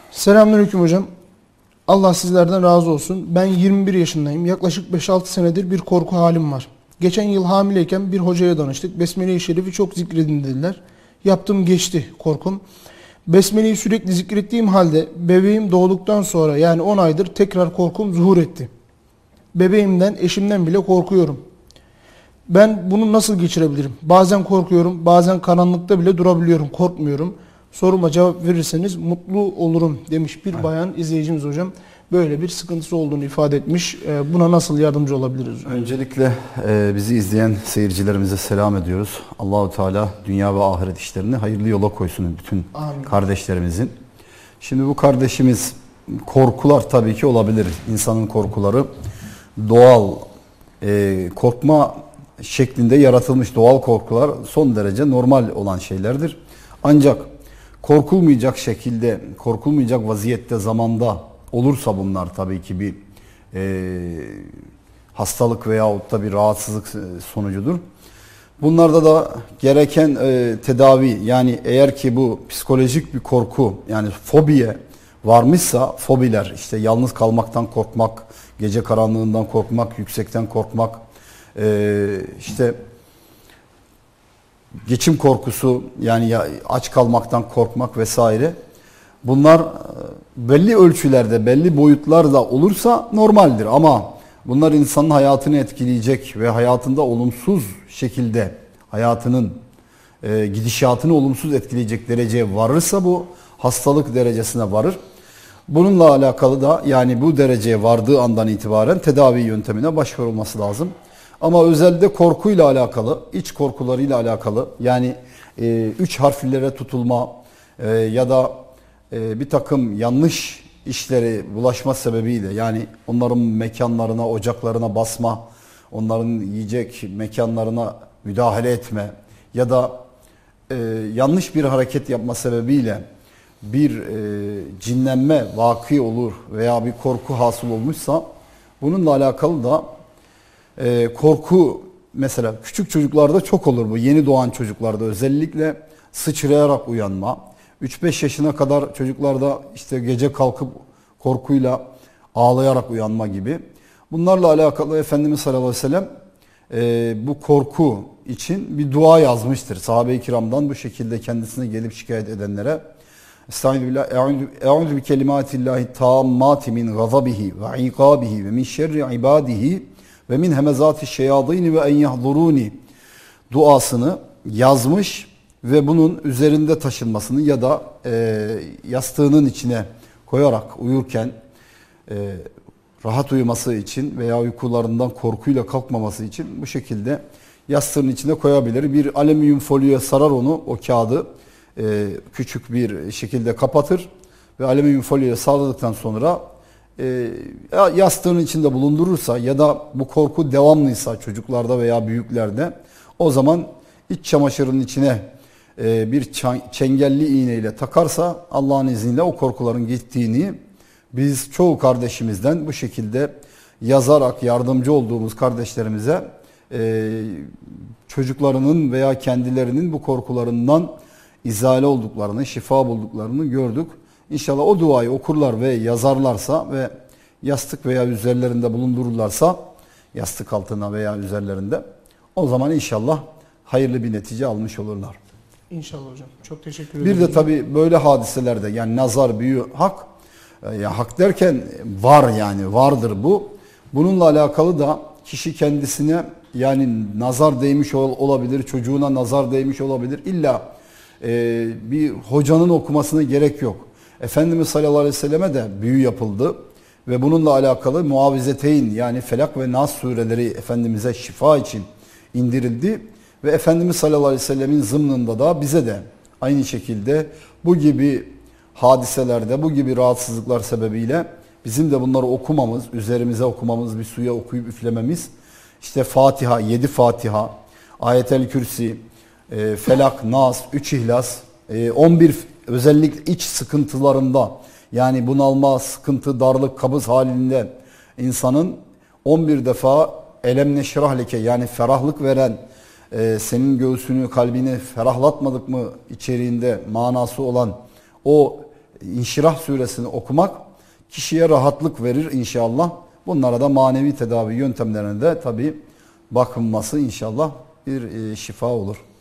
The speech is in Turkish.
Selamünaleyküm hocam. Allah sizlerden razı olsun. Ben 21 yaşındayım. Yaklaşık 5-6 senedir bir korku halim var. Geçen yıl hamileyken bir hocaya danıştık. Besmele-i Şerif'i çok zikredin dediler. Yaptım, geçti korkum. Besmele'yi sürekli zikrettiğim halde bebeğim doğduktan sonra yani 10 aydır tekrar korkum zuhur etti. Bebeğimden, eşimden bile korkuyorum. Ben bunu nasıl geçirebilirim? Bazen korkuyorum, bazen karanlıkta bile durabiliyorum, korkmuyorum. Soruma cevap verirseniz mutlu olurum demiş bir bayan izleyicimiz hocam. Böyle bir sıkıntısı olduğunu ifade etmiş. Buna nasıl yardımcı olabiliriz? Öncelikle bizi izleyen seyircilerimize selam ediyoruz. Allahu Teala dünya ve ahiret işlerini hayırlı yola koysun bütün Amin. kardeşlerimizin. Şimdi bu kardeşimiz korkular tabii ki olabilir. İnsanın korkuları doğal korkma şeklinde yaratılmış doğal korkular son derece normal olan şeylerdir. Ancak korkulmayacak şekilde, korkulmayacak vaziyette, zamanda olursa bunlar tabii ki bir hastalık veyahut da bir rahatsızlık sonucudur. Bunlarda da gereken tedavi, yani eğer ki bu psikolojik bir korku, yani fobiye varmışsa, fobiler işte yalnız kalmaktan korkmak, gece karanlığından korkmak, yüksekten korkmak, işte geçim korkusu, yani aç kalmaktan korkmak vesaire. Bunlar belli ölçülerde, belli boyutlarda olursa normaldir ama bunlar insanın hayatını etkileyecek ve hayatında olumsuz şekilde hayatının gidişatını olumsuz etkileyecek dereceye varırsa bu hastalık derecesine varır. Bununla alakalı da yani bu dereceye vardığı andan itibaren tedavi yöntemine başvurulması lazım. Ama özellikle korkuyla alakalı, iç korkularıyla alakalı, yani 3 harflere tutulma ya da bir takım yanlış işleri bulaşma sebebiyle, yani onların mekanlarına, ocaklarına basma, onların yiyecek mekanlarına müdahale etme ya da yanlış bir hareket yapma sebebiyle bir cinlenme vaki olur veya bir korku hasıl olmuşsa bununla alakalı da korku, mesela küçük çocuklarda çok olur bu, yeni doğan çocuklarda özellikle sıçrayarak uyanma. 3-5 yaşına kadar çocuklarda işte gece kalkıp korkuyla ağlayarak uyanma gibi. Bunlarla alakalı Efendimiz sallallahu aleyhi ve sellem bu korku için bir dua yazmıştır. Sahabe-i kiramdan bu şekilde kendisine gelip şikayet edenlere Eûzü bi kelimâtillâhi tâmmâti min gazabihi ve ikâbihi ve min şerri ibâdihi ve min hemezâti şeyâdîni ve en yahdurûni duasını yazmış ve bunun üzerinde taşınmasını ya da yastığının içine koyarak uyurken rahat uyuması için veya uykularından korkuyla kalkmaması için bu şekilde yastığın içine koyabilir. Bir alüminyum folyoya sarar onu, o kağıdı küçük bir şekilde kapatır ve alüminyum folyoya sarıldıktan sonra yastığın içinde bulundurursa ya da bu korku devamlıysa çocuklarda veya büyüklerde, o zaman iç çamaşırının içine bir çengelli iğneyle takarsa Allah'ın izniyle o korkuların gittiğini biz çoğu kardeşimizden bu şekilde yazarak yardımcı olduğumuz kardeşlerimize çocuklarının veya kendilerinin bu korkularından izale olduklarını, şifa bulduklarını gördük. İnşallah o duayı okurlar ve yazarlarsa ve yastık veya üzerlerinde bulundururlarsa, yastık altına veya üzerlerinde, o zaman inşallah hayırlı bir netice almış olurlar. İnşallah hocam. Çok teşekkür ederim. Bir de tabii böyle hadiselerde, yani nazar, büyü, hak, ya hak derken var, yani vardır bu. Bununla alakalı da kişi kendisine, yani nazar değmiş olabilir, çocuğuna nazar değmiş olabilir. İlla bir hocanın okumasına gerek yok. Efendimiz sallallahu aleyhi ve selleme de büyü yapıldı ve bununla alakalı muavizeteyn, yani Felak ve Nas sureleri Efendimiz'e şifa için indirildi ve Efendimiz sallallahu aleyhi ve sellemin zımnında da bize de aynı şekilde bu gibi hadiselerde, bu gibi rahatsızlıklar sebebiyle bizim de bunları okumamız, üzerimize okumamız, bir suya okuyup üflememiz, işte Fatiha, 7 Fatiha, Ayetel Kürsi, Felak, Nas, 3 İhlas, 11 özellikle iç sıkıntılarında, yani bunalma, sıkıntı, darlık, kabız halinde insanın 11 defa Elem neşrah leke, yani ferahlık veren, senin göğsünü, kalbini ferahlatmadık mı içeriğinde manası olan o İnşirah suresini okumak kişiye rahatlık verir inşallah. Bunlara da manevi tedavi yöntemlerine de tabi bakılması inşallah bir şifa olur.